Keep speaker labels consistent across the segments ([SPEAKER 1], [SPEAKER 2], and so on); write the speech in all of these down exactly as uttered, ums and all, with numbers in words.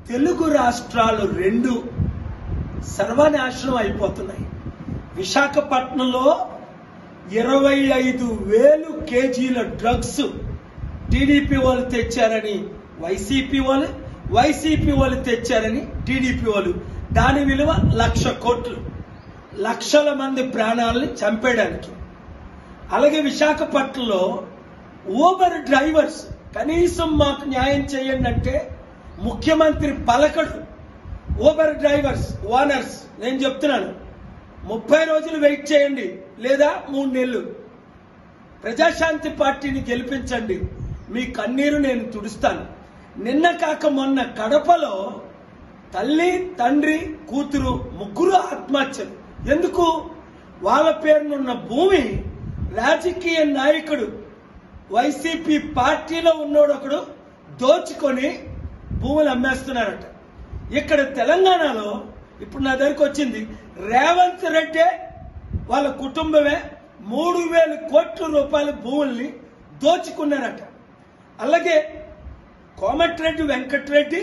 [SPEAKER 1] తెలుగు రాష్ట్రాలు రెండు సర్వనాశనం అయిపోతున్నాయి. విశాఖపట్నంలో ఇరవై ఐదు వేలు కేజీల డ్రగ్స్ టీడీపీ వాళ్ళు తెచ్చారని వైసీపీ వాళ్ళు, వైసీపీ వాళ్ళు తెచ్చారని టీడీపీ వాళ్ళు. దాని విలువ లక్ష కోట్లు, లక్షల మంది ప్రాణాలని చంపేయడానికి. అలాగే విశాఖపట్నంలో ఊబర్ డ్రైవర్స్ కనీసం మాకు న్యాయం చేయండి అంటే ముఖ్యమంత్రి పలకడు. ఊబర్ డ్రైవర్స్ ఓనర్స్ నేను చెప్తున్నాను, ముప్పై రోజులు వెయిట్ చేయండి లేదా మూడు నెలలు, ప్రజాశాంతి పార్టీని గెలిపించండి, మీ కన్నీరు నేను తుడుస్తాను. నిన్న కాక మొన్న కడపలో తల్లి, తండ్రి, కూతురు ముగ్గురు ఆత్మహత్యలు. ఎందుకు? వాళ్ళ పేరునున్న భూమి రాజకీయ నాయకుడు వైసీపీ పార్టీలో ఉన్నోడు ఒకడు దోచుకొని భూములు అమ్మేస్తున్నారట. ఇక్కడ తెలంగాణలో ఇప్పుడు నా దగ్గరకు వచ్చింది, రేవంత్ రెడ్డి వాళ్ళ కుటుంబమే మూడు వేల కోట్ల రూపాయల భూముల్ని దోచుకున్నారట. అలాగే కోమటిరెడ్డి వెంకటరెడ్డి,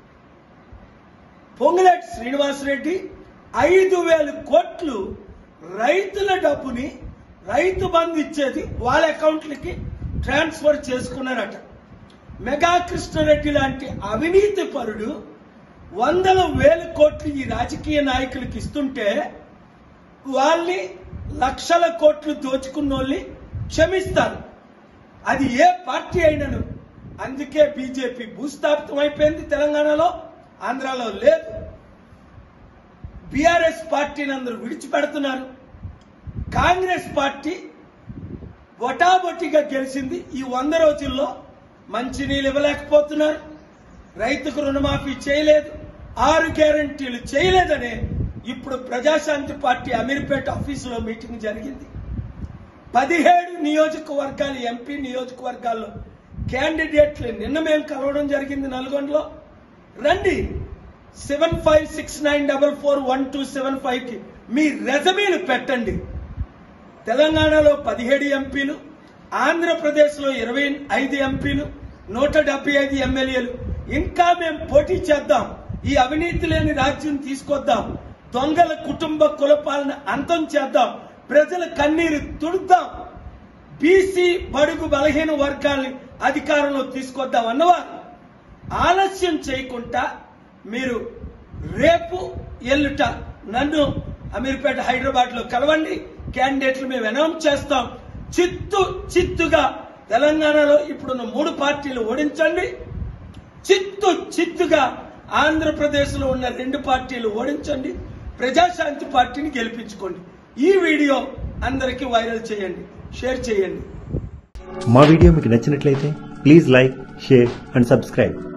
[SPEAKER 1] పొంగులేటి శ్రీనివాసరెడ్డి ఐదు వేల కోట్లు రైతుల డబ్బుని రైతు బంధు ఇచ్చేది వాళ్ళ అకౌంట్లకి ట్రాన్స్ఫర్ చేసుకున్నారట. మెగా కృష్ణారెడ్డి లాంటి అవినీతి పరుడు వందల వేల కోట్లు ఈ రాజకీయ నాయకులకు ఇస్తుంటే వాళ్ళని లక్షల కోట్లు దోచుకున్న వాళ్ళని క్షమిస్తారు. అది ఏ పార్టీ అయినను. అందుకే బీజేపీ భూస్థాపితం అయిపోయింది తెలంగాణలో, ఆంధ్రాలో లేదు. బీఆర్ఎస్ పార్టీని అందరూ విడిచిపెడుతున్నారు. కాంగ్రెస్ పార్టీ ఒటాబొటిగా గెలిచింది. ఈ వంద రోజుల్లో మంచినీళ్ళు ఇవ్వలేకపోతున్నారు, రైతుకు రుణమాఫీ చేయలేదు, ఆరు గ్యారంటీలు చేయలేదనే ఇప్పుడు ప్రజాశాంతి పార్టీ అమీర్పేట ఆఫీసులో మీటింగ్ జరిగింది. పదిహేడు నియోజకవర్గాల ఎంపీ నియోజకవర్గాల్లో క్యాండిడేట్లు నిన్న మేము కలవడం జరిగింది నల్గొండలో. రండి, seven five six nine double four one two seven five కి మీ రెజమీలు పెట్టండి. తెలంగాణలో పదిహేడు ఎంపీలు, ఆంధ్రప్రదేశ్లో ఇరవై ఐదు ఎంపీలు, నూట డెబ్బై ఐదు ఎమ్మెల్యేలు. ఇంకా మేము పోటీ చేద్దాం, ఈ అవినీతి లేని రాజ్యం తీసుకొద్దాం, దొంగల కుటుంబ కులపాలన అంతం చేద్దాం, ప్రజల కన్నీరు తుడుద్దాం, బీసీ బడుగు బలహీన వర్గాల్ని అధికారంలో తీసుకొద్దాం అన్నవారు ఆలస్యం చేయకుండా మీరు రేపు ఎల్లుట నన్ను అమీర్పేట హైదరాబాద్ లో కలవండి. క్యాండిడేట్లు మేము అనౌన్స్ చేస్తాం. చిత్తు చిత్తుగా తెలంగాణలో ఇప్పుడున్న మూడు పార్టీలు ఓడించండి. చిత్తు చిత్తుగా ఆంధ్రప్రదేశ్ లో ఉన్న రెండు పార్టీలు ఓడించండి. ప్రజాశాంతి పార్టీని గెలిపించుకోండి. ఈ వీడియో అందరికీ వైరల్ చేయండి, షేర్ చేయండి.
[SPEAKER 2] మా వీడియో మీకు నచ్చినట్లయితే please like, share and subscribe.